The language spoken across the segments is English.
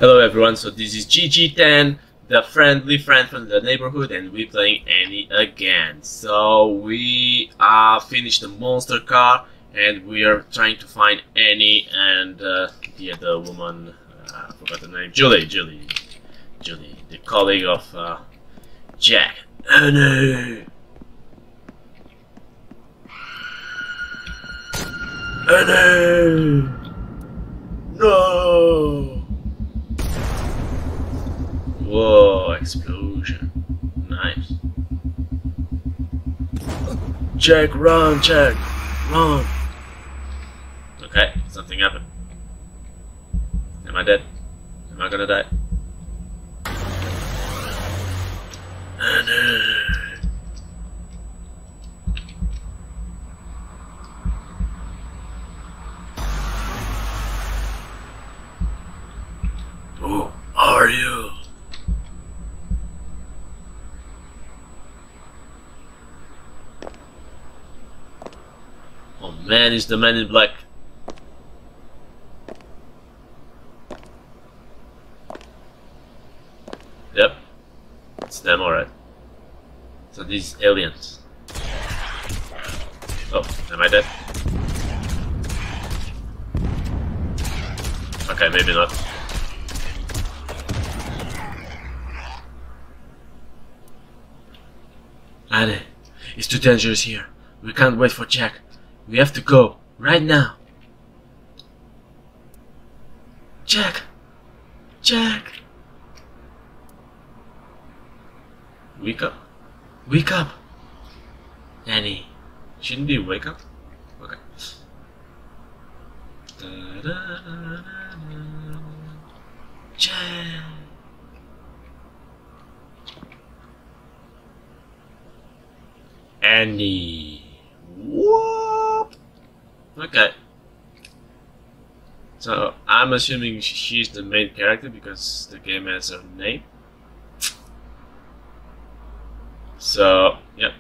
Hello everyone, so this is GG10, the friendly friend from the neighborhood, and we're playing Annie again. So we finished the monster car and we are trying to find Annie and the other woman, I forgot the name, Julie, the colleague of Jack. Annie! Annie! No! Whoa, explosion. Nice. Jack, run, Jack! Run! Okay, something happened. Am I dead? Am I gonna die? Annie! Who are you? Oh man, it's the man in black. Yep, it's them, alright. So these aliens. Oh, am I dead? Okay, maybe not. Annie, it's too dangerous here. We can't wait for Jack. We have to go, right now. Jack! Jack! Wake up. Wake up! Annie, shouldn't be wake up? Okay. Jack! Annie. Whoop. Okay. So I'm assuming she's the main character because the game has her name. So yep.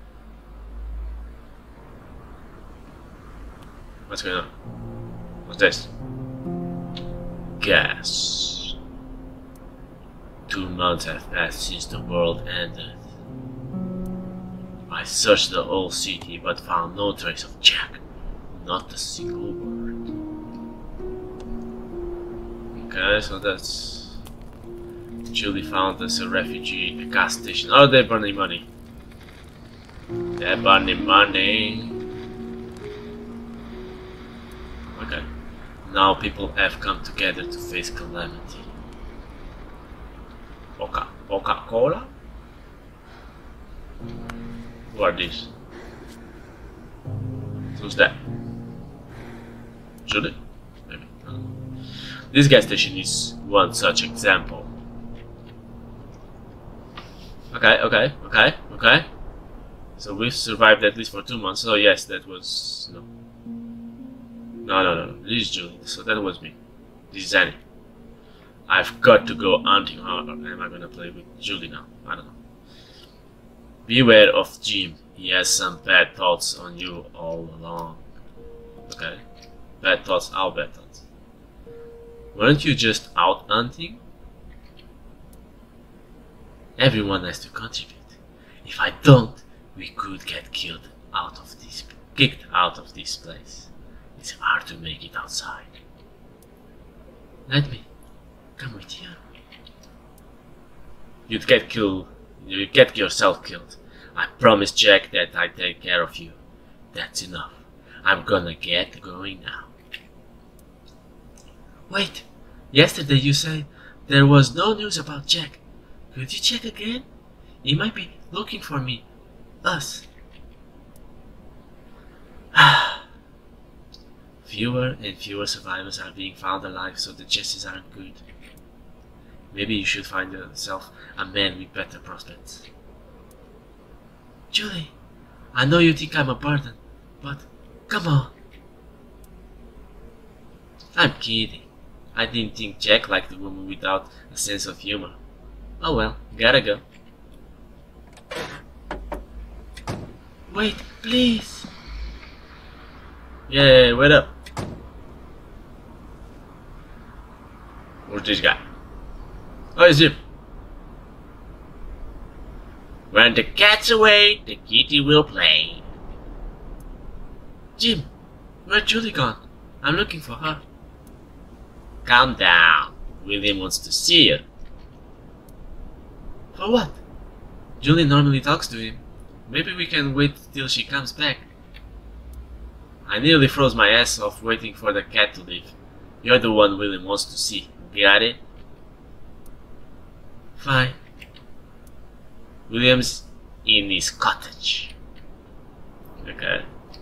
What's going on? What's this? Gas. 2 months have passed since the world ended. I searched the whole city but found no trace of Jack. Not a single word. Okay, so that's... Julie found as a refugee, a gas station. Oh, they're burning money. They're burning money. Okay. Now people have come together to face calamity. Coca-Cola? Who are these? Who's that? Julie? Maybe. This gas station is one such example. Okay. So we've survived at least for 2 months. So yes, that was... No. This is Julie. So that was me. This is Annie. I've got to go hunting. How am I gonna play with Julie now? I don't know. Beware of Jim. He has some bad thoughts on you all along. Okay. Bad thoughts, how bad thoughts? Weren't you just out hunting? Everyone has to contribute. If I don't, we could get kicked out of this place. It's hard to make it outside. Let me come with you. You'd get yourself killed. I promised Jack that I'd take care of you. That's enough. I'm gonna get going now. Wait! Yesterday you said there was no news about Jack. Could you check again? He might be looking for me. Us. Fewer and fewer survivors are being found alive, so the chances aren't good. Maybe you should find yourself a man with better prospects. Julie, I know you think I'm a burden, but come on. I'm kidding. I didn't think Jack liked a woman without a sense of humor. Oh well, gotta go. Wait, please. Yeah, wait up. Where's this guy? Oh, it's Jim. When the cat's away, the kitty will play. Jim, where's Julie gone? I'm looking for her. Calm down. William wants to see you. For what? Julie normally talks to him. Maybe we can wait till she comes back. I nearly froze my ass off waiting for the cat to leave. You're the one William wants to see. Got it? Fine. William's in his cottage. Okay.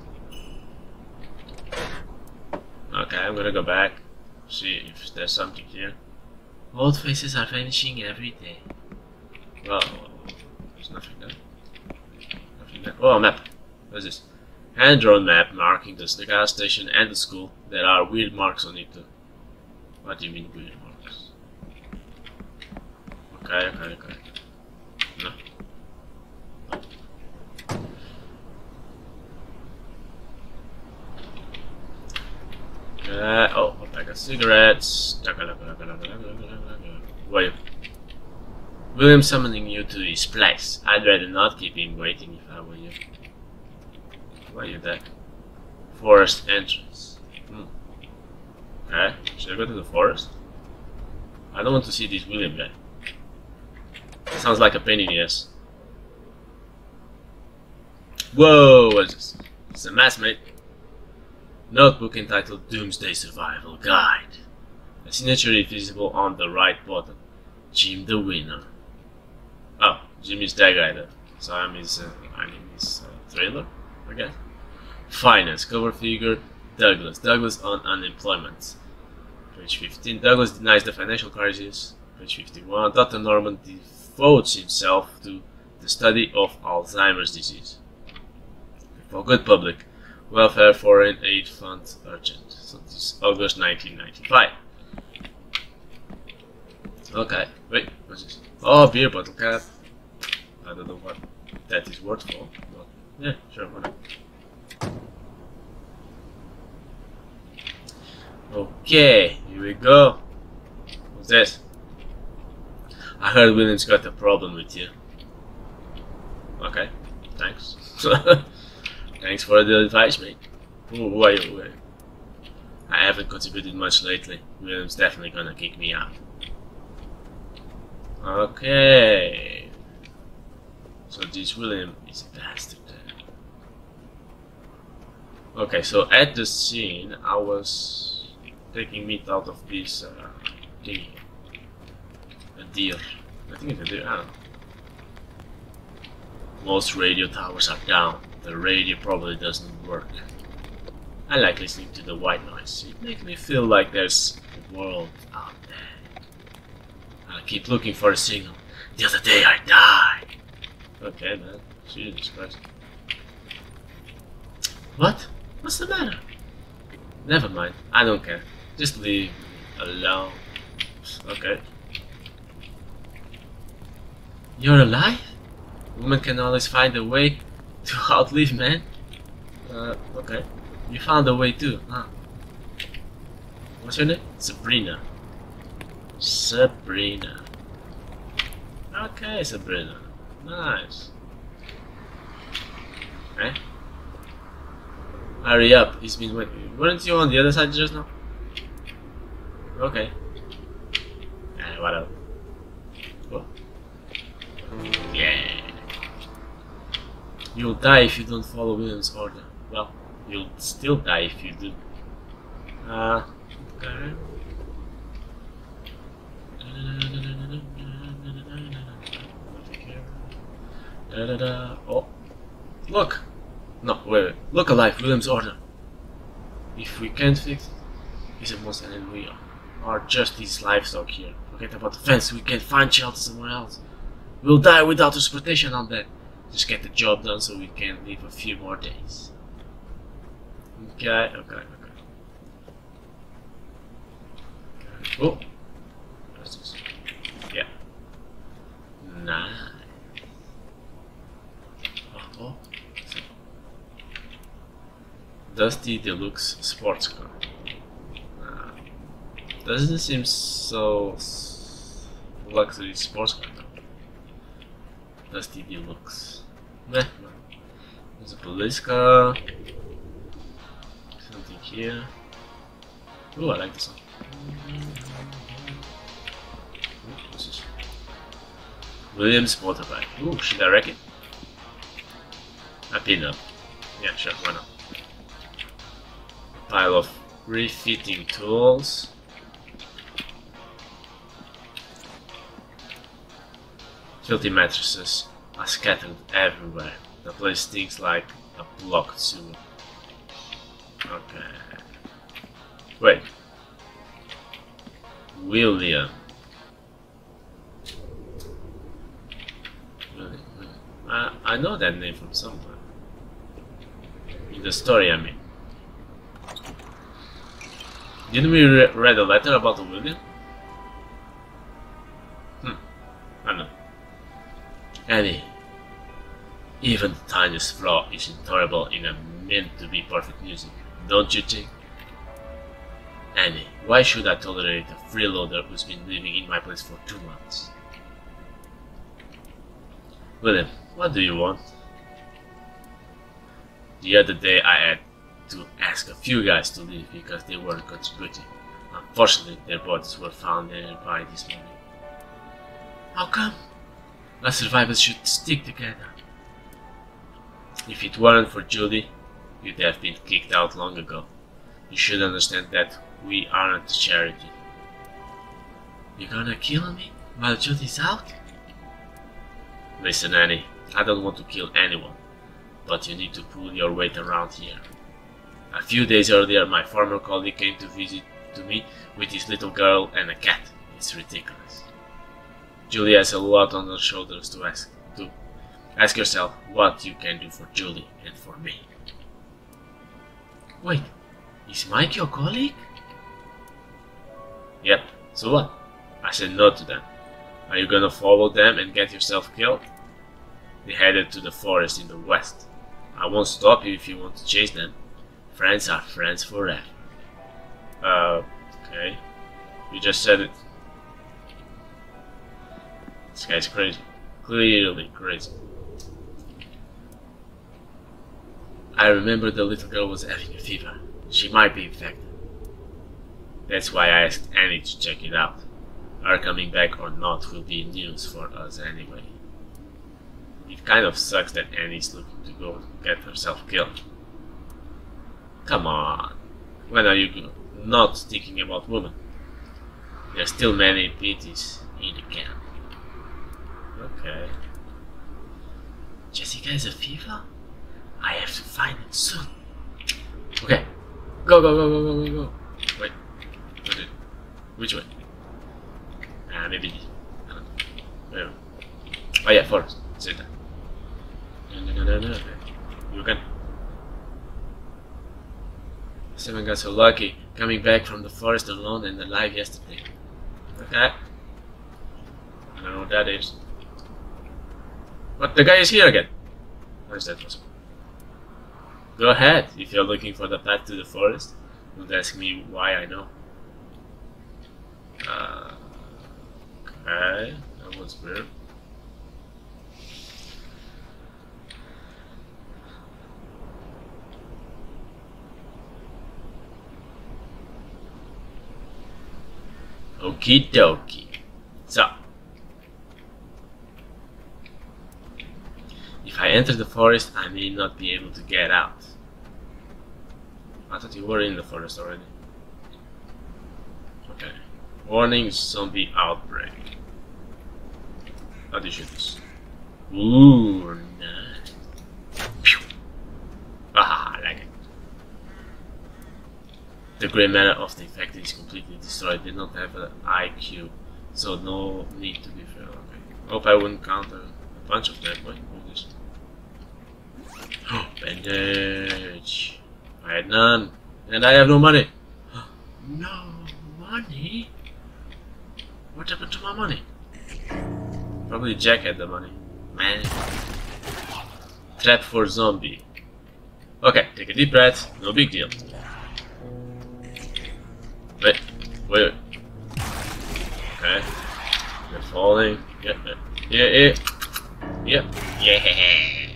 Okay, I'm gonna go back. See if there's something here. Old faces are vanishing every day. Well, there's nothing there. Nothing there. Oh, a map. What's this? Hand-drawn map marking the gas station and the school. There are weird marks on it too. What do you mean weird marks? Okay. No. Oh, a pack of cigarettes. Wait. William's summoning you to his place. I'd rather not keep him waiting if I were you. Why are you there? Forest entrance. Okay, should I go to the forest? I don't want to see this William guy. Sounds like a pain in the ass. Whoa, what's this? It's a mess, mate. Notebook entitled Doomsday Survival Guide. A signature is visible on the right bottom. Jim the winner. Oh, Jim is that guy there. So I'm his trailer, I guess. Finance, cover figure, Douglas. Douglas on unemployment. Page 15. Douglas denies the financial crisis. Page 51. Dr. Norman devotes himself to the study of Alzheimer's disease. For good public welfare, foreign aid fund urgent. So this is August 1995. Okay, wait, what's this? Oh, beer bottle cap. I don't know what that is worth for, but yeah, sure, why not. Okay, here we go. What's this? I heard William's got a problem with you. Okay, thanks. Thanks for the advice, mate. Who are you? I haven't contributed much lately. William's definitely gonna kick me out. Okay. So this William is a bastard. Okay, so at the scene, I was taking meat out of this thingy. A deer. I think it's a deer, I don't know. Most radio towers are down. The radio probably doesn't work. I like listening to the white noise. It makes me feel like there's a world out there. I keep looking for a signal. The other day I died. Okay, man. Jesus Christ. What? What's the matter? Never mind. I don't care. Just leave me alone. Okay. You're alive? Woman can always find a way to outlive man. Okay. You found a way too, huh? What's your name? Sabrina. Sabrina. Okay, Sabrina. Nice. Okay. Hurry up, he's been waiting. Weren't you on the other side just now? Okay. Whatever. Cool. Yeah. You'll die if you don't follow William's order. Well, you'll still die if you do. Okay. Oh, look! No, wait. Look alive, William's order. If we can't fix it, he's a monster and we are just his livestock here. Forget about the fence, we can find shelter somewhere else. We'll die without transportation on that. Just get the job done so we can live a few more days. Okay. Oh, what's this? Yeah. Nice. Oh. Dusty Deluxe sports car. Doesn't seem so luxury sports car. Does TV looks? Meh. There's a police car. Something here. Ooh, I like this one. What's this? Williams motorbike. Ooh, should I wreck it? A pin-up. Yeah, sure, why not? Pile of refitting tools. Filthy mattresses are scattered everywhere. The place stinks like a blocked sewer. Okay. Wait. William. I know that name from somewhere. In the story, I mean. Didn't we read a letter about William? I don't know. Annie. Even the tiniest flaw is intolerable in a meant-to-be perfect music, don't you think? Annie, why should I tolerate a freeloader who's been living in my place for 2 months? William, what do you want? The other day I had to ask a few guys to leave because they weren't contributing. Unfortunately, their bodies were found nearby this morning. How come? Us survivors should stick together. If it weren't for Julie, you'd have been kicked out long ago. You should understand that we aren't a charity. You're gonna kill me while Julie's out? Listen, Annie, I don't want to kill anyone, but you need to pull your weight around here. A few days earlier, my former colleague came to visit me with his little girl and a cat. It's ridiculous. Julie has a lot on her shoulders to ask. Ask yourself what you can do for Julie and for me. Wait, is Mike your colleague? Yep, so what? I said no to them. Are you gonna follow them and get yourself killed? They headed to the forest in the west. I won't stop you if you want to chase them. Friends are friends forever. Okay. You just said it. This guy's crazy. Clearly crazy. I remember the little girl was having a fever. She might be infected. That's why I asked Annie to check it out. Her coming back or not will be news for us anyway. It kind of sucks that Annie's looking to go get herself killed. Come on. When are you not thinking about women? There's still many pieces in the camp. Okay. Jessica has a fever? I have to find it soon. Okay. Go, go, go, go, go, go, go. Wait. Which way? Maybe. I don't know. Oh yeah, forest. Say that. No. You can. Seven got so lucky coming back from the forest alone and alive yesterday. Okay. I don't know what that is. But the guy is here again. How is that possible? Go ahead, if you're looking for the path to the forest. Don't ask me why I know. Okay, that was weird. Okie dokie. So, if I enter the forest, I may not be able to get out. I thought you were in the forest already. Okay. Warning, zombie outbreak. How do you shoot this? Ooh, nice. Pew. Ah, I like it. The grey matter of the infected is completely destroyed. They don't have an IQ, so no need to be fair. Okay. Hope I wouldn't counter a bunch of them. Wait, what is it? Bandage. I had none, and I have no money. No money? What happened to my money? Probably Jack had the money. Man. Trap for zombie. Okay, take a deep breath. No big deal. Wait. Okay. falling. Yeah, yeah, yeah, yeah.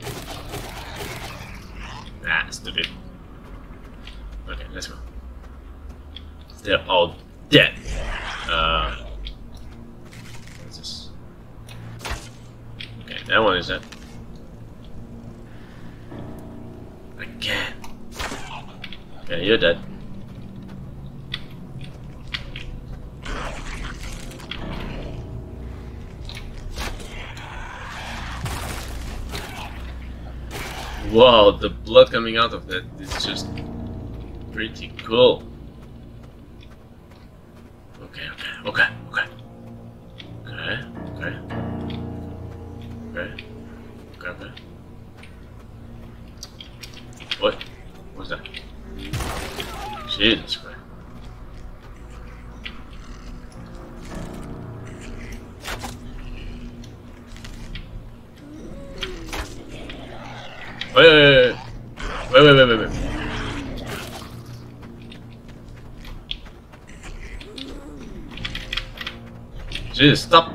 Ah, stupid. Okay, let's go. They're all dead. What's this? Okay, that one is dead. Again. Okay, you're dead. Wow, the blood coming out of that is just pretty cool. Okay, okay, okay, okay. Okay, okay. Okay, okay, okay. What? What's that? Jesus Christ. Wait. Just stop.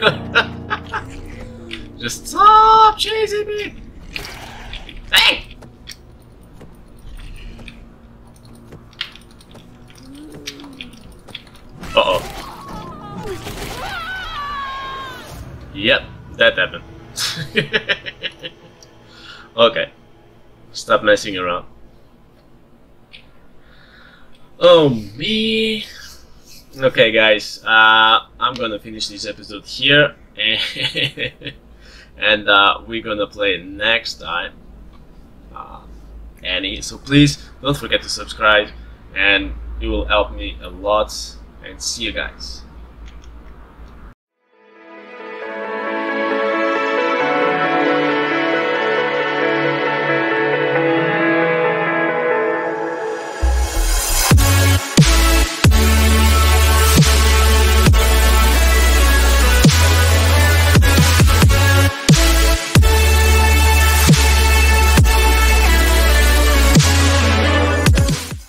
Just stop chasing me. Hey! Uh-oh. Yep, that happened. Okay. Stop messing around. Oh me. Okay guys, I'm gonna finish this episode here and we're gonna play next time Annie. So please don't forget to subscribe and it will help me a lot, and see you guys.